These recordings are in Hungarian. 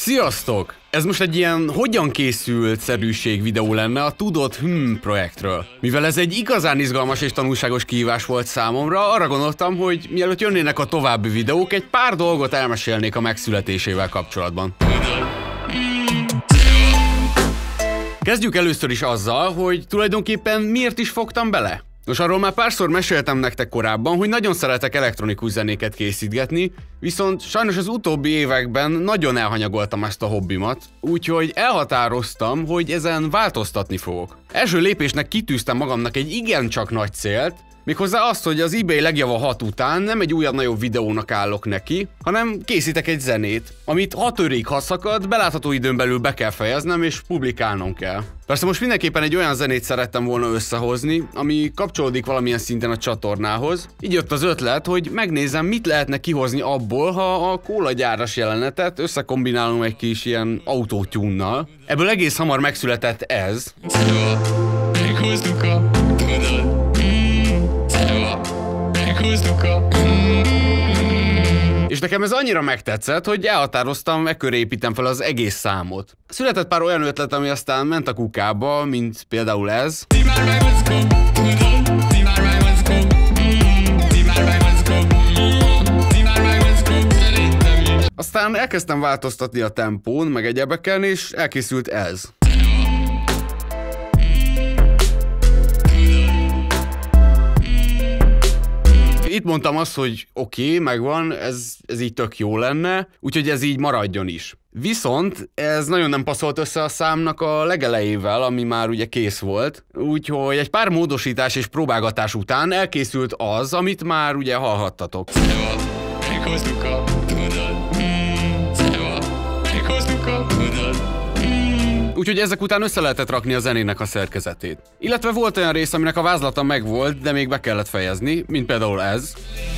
Sziasztok! Ez most egy ilyen hogyan készült szerűség videó lenne a Tudod projektről. Mivel ez egy igazán izgalmas és tanulságos kihívás volt számomra, arra gondoltam, hogy mielőtt jönnének a további videók, egy pár dolgot elmesélnék a megszületésével kapcsolatban. Kezdjük először is azzal, hogy tulajdonképpen miért is fogtam bele. Nos, arról már párszor meséltem nektek korábban, hogy nagyon szeretek elektronikus zenéket készítgetni, viszont sajnos az utóbbi években nagyon elhanyagoltam ezt a hobbimat, úgyhogy elhatároztam, hogy ezen változtatni fogok. Első lépésnek kitűztem magamnak egy igencsak nagy célt, méghozzá azt, hogy az eBay legjava 6 után nem egy újabb nagyobb videónak állok neki, hanem készítek egy zenét, amit 6 őrig ha szakad, belátható időn belül be kell fejeznem és publikálnom kell. Persze most mindenképpen egy olyan zenét szerettem volna összehozni, ami kapcsolódik valamilyen szinten a csatornához. Így jött az ötlet, hogy megnézem, mit lehetne kihozni abból, ha a kólagyáras jelenetet összekombinálom egy kis ilyen autótune-nal. Ebből egész hamar megszületett ez. És nekem ez annyira megtetszett, hogy elhatároztam, ekköré építem fel az egész számot. Született pár olyan ötlet, ami aztán ment a kukába, mint például ez. Aztán elkezdtem változtatni a tempón, meg egyebeken, és elkészült ez. Itt mondtam azt, hogy oké, megvan, ez így tök jó lenne, úgyhogy ez így maradjon is. Viszont ez nagyon nem passzolt össze a számnak a legelejével, ami már ugye kész volt, úgyhogy egy pár módosítás és próbálgatás után elkészült az, amit már ugye hallhattatok. Úgyhogy ezek után össze lehetett rakni a zenének a szerkezetét. Illetve volt olyan rész, aminek a vázlata megvolt, de még be kellett fejezni, mint például ez.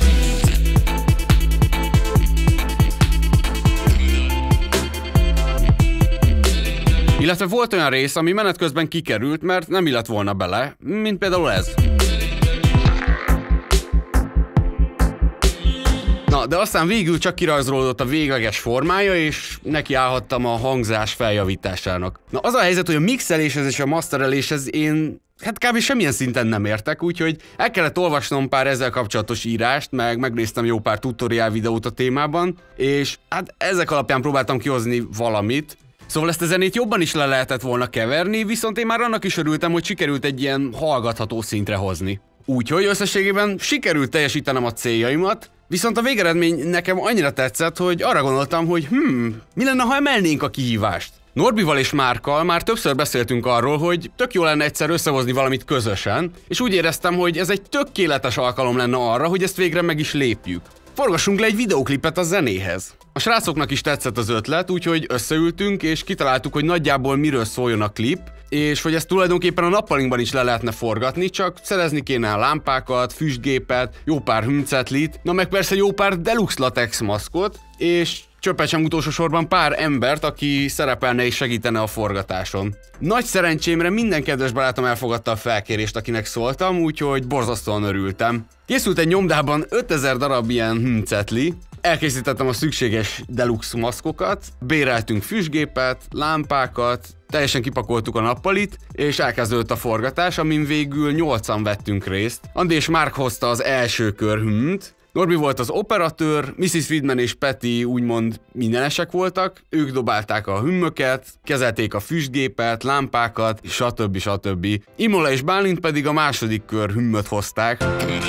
Illetve volt olyan rész, ami menet közben kikerült, mert nem illett volna bele, mint például ez. Na, de aztán végül csak kirajzolódott a végleges formája, és nekiállhattam a hangzás feljavításának. Na, az a helyzet, hogy a mixeléshez és a mastereléshez én kb. Semmilyen szinten nem értek, úgyhogy el kellett olvasnom pár ezzel kapcsolatos írást, meg megnéztem jó pár tutoriál videót a témában, és hát ezek alapján próbáltam kihozni valamit. Szóval ezt a zenét jobban is le lehetett volna keverni, viszont én már annak is örültem, hogy sikerült egy ilyen hallgatható szintre hozni. Úgyhogy összességében sikerült teljesítenem a céljaimat, viszont a végeredmény nekem annyira tetszett, hogy arra gondoltam, hogy mi lenne, ha emelnénk a kihívást? Norbival és Márkkal már többször beszéltünk arról, hogy tök jó lenne egyszer összehozni valamit közösen, és úgy éreztem, hogy ez egy tökéletes alkalom lenne arra, hogy ezt végre meg is lépjük. Forgassunk le egy videóklipet a zenéhez. A srácoknak is tetszett az ötlet, úgyhogy összeültünk és kitaláltuk, hogy nagyjából miről szóljon a klip, és hogy ezt tulajdonképpen a nappalinkban is le lehetne forgatni, csak szerezni kéne a lámpákat, füstgépet, jó pár hüncetlit, na meg persze jó pár deluxe latex maszkot, és csöppet sem utolsó sorban pár embert, aki szerepelne és segítene a forgatáson. Nagy szerencsémre minden kedves barátom elfogadta a felkérést, akinek szóltam, úgyhogy borzasztóan örültem. Készült egy nyomdában 5000 darab ilyen hüncetli, elkészítettem a szükséges deluxe maszkokat, béreltünk füstgépet, lámpákat, teljesen kipakoltuk a nappalit, és elkezdődött a forgatás, amin végül 8-an vettünk részt. Andi és Mark hozta az első kör hümt, Norbi volt az operatőr, Mrs. Friedman és Peti úgymond mindenesek voltak, ők dobálták a hümmöket, kezelték a füstgépet, lámpákat, stb. Imola és Bálint pedig a második kör hümmöt hozták.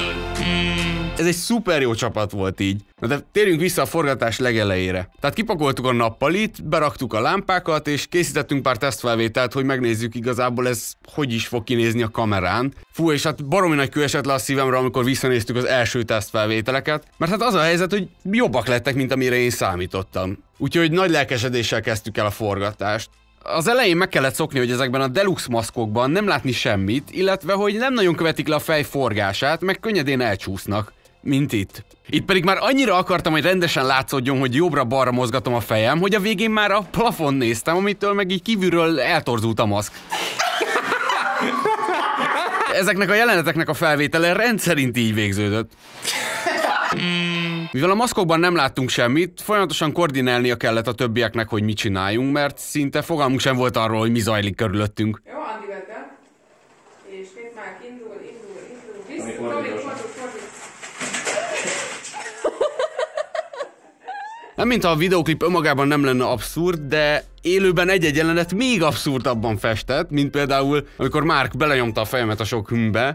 Ez egy szuper jó csapat volt így. Na de térjünk vissza a forgatás legelejére. Tehát kipakoltuk a nappalit, beraktuk a lámpákat, és készítettünk pár tesztfelvételt, hogy megnézzük igazából ez hogy is fog kinézni a kamerán. Fú, és hát baromi nagy kő esett le a szívemre, amikor visszanéztük az első tesztfelvételeket, mert hát az a helyzet, hogy jobbak lettek, mint amire én számítottam. Úgyhogy nagy lelkesedéssel kezdtük el a forgatást. Az elején meg kellett szokni, hogy ezekben a deluxe maszkokban nem látni semmit, illetve hogy nem nagyon követik le a fej forgását, meg könnyedén elcsúsznak. Mint itt. Itt pedig már annyira akartam, hogy rendesen látszódjon, hogy jobbra-balra mozgatom a fejem, hogy a végén már a plafon néztem, amitől meg így kívülről eltorzult a maszk. Ezeknek a jeleneteknek a felvétele rendszerint így végződött. Mivel a maszkokban nem láttunk semmit, folyamatosan koordinálnia kellett a többieknek, hogy mit csináljunk, mert szinte fogalmunk sem volt arról, hogy mi zajlik körülöttünk. Jó, Andi vette. És nézd már, indul. Vissza, fordít. Nem mintha a videóklip önmagában nem lenne abszurd, de élőben egy-egy jelenet még abszurdabban festett, mint például, amikor Mark belenyomta a fejemet a sok hümmbe.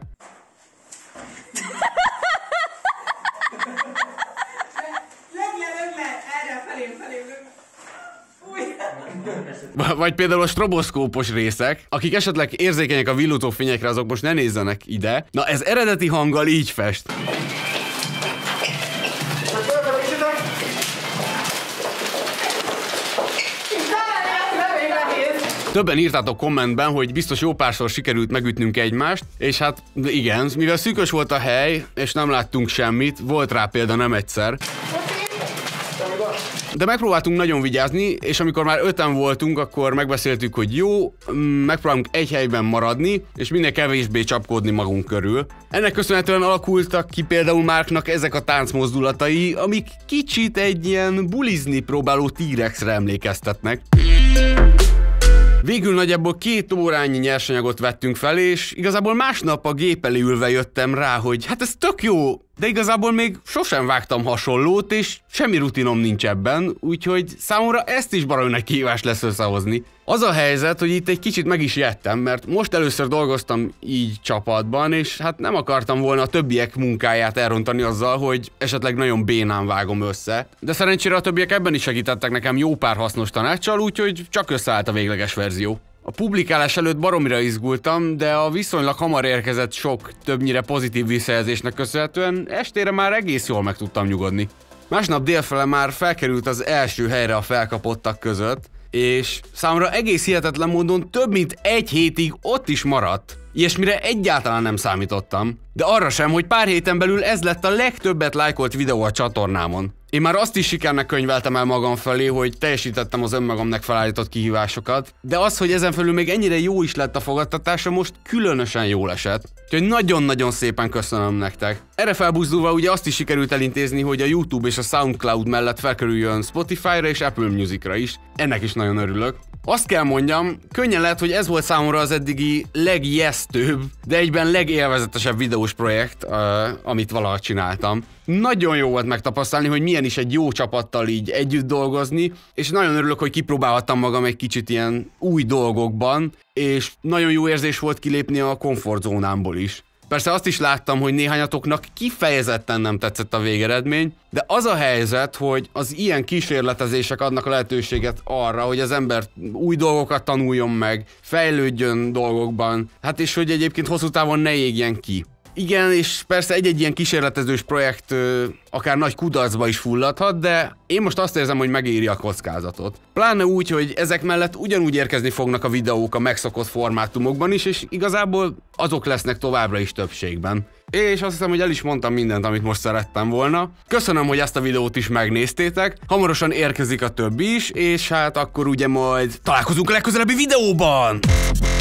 Vagy például a stroboszkópos részek, akik esetleg érzékenyek a villutó fényekre, azok most ne nézzenek ide. Na ez eredeti hanggal így fest. Többen írtátok kommentben, hogy biztos jó párszor sikerült megütnünk egymást, és hát igen, mivel szűkös volt a hely, és nem láttunk semmit, volt rá példa nem egyszer. De megpróbáltunk nagyon vigyázni, és amikor már 5-en voltunk, akkor megbeszéltük, hogy jó, megpróbálunk egy helyben maradni, és minél kevésbé csapkodni magunk körül. Ennek köszönhetően alakultak ki például Marknak ezek a táncmozdulatai, amik kicsit egy ilyen bulizni próbáló T-rexre emlékeztetnek. Végül nagyjából 2 órányi nyersanyagot vettünk fel, és igazából másnap a gép elé ülve jöttem rá, hogy hát ez tök jó, de igazából még sosem vágtam hasonlót, és semmi rutinom nincs ebben, úgyhogy számomra ezt is baromi nagy kihívás lesz összehozni. Az a helyzet, hogy itt egy kicsit meg is jettem, mert most először dolgoztam így csapatban, és hát nem akartam volna a többiek munkáját elrontani azzal, hogy esetleg nagyon bénán vágom össze. De szerencsére a többiek ebben is segítettek nekem jó pár hasznos tanáccsal, úgyhogy csak összeállt a végleges verzió. A publikálás előtt baromira izgultam, de a viszonylag hamar érkezett sok, többnyire pozitív visszajelzésnek köszönhetően estére már egész jól meg tudtam nyugodni. Másnap délfele már felkerült az első helyre a felkapottak között, és számomra egész hihetetlen módon több mint 1 hétig ott is maradt. Ilyesmire egyáltalán nem számítottam, de arra sem, hogy pár héten belül ez lett a legtöbbet lájkolt videó a csatornámon. Én már azt is sikernek könyveltem el magam felé, hogy teljesítettem az önmagamnak felállított kihívásokat, de az, hogy ezen felül még ennyire jó is lett a fogadtatása, most különösen jól esett. Úgyhogy nagyon-nagyon szépen köszönöm nektek. Erre felbuzdulva ugye azt is sikerült elintézni, hogy a YouTube és a SoundCloud mellett felkerüljön Spotify-ra és Apple Music-ra is. Ennek is nagyon örülök. Azt kell mondjam, könnyen lehet, hogy ez volt számomra az eddigi legijesztőbb, de egyben legélvezetesebb videós projekt, amit valaha csináltam. Nagyon jó volt megtapasztalni, hogy milyen is egy jó csapattal így együtt dolgozni, és nagyon örülök, hogy kipróbálhattam magam egy kicsit ilyen új dolgokban, és nagyon jó érzés volt kilépni a komfortzónámból is. Persze azt is láttam, hogy néhányatoknak kifejezetten nem tetszett a végeredmény, de az a helyzet, hogy az ilyen kísérletezések adnak a lehetőséget arra, hogy az ember új dolgokat tanuljon meg, fejlődjön dolgokban, hát és hogy egyébként hosszú távon ne égjen ki. Igen, és persze egy-egy ilyen kísérletezős projekt akár nagy kudarcba is fulladhat, de én most azt érzem, hogy megéri a kockázatot. Pláne úgy, hogy ezek mellett ugyanúgy érkezni fognak a videók a megszokott formátumokban is, és igazából azok lesznek továbbra is többségben. És azt hiszem, hogy el is mondtam mindent, amit most szerettem volna. Köszönöm, hogy ezt a videót is megnéztétek, hamarosan érkezik a többi is, és hát akkor ugye majd találkozunk a legközelebbi videóban!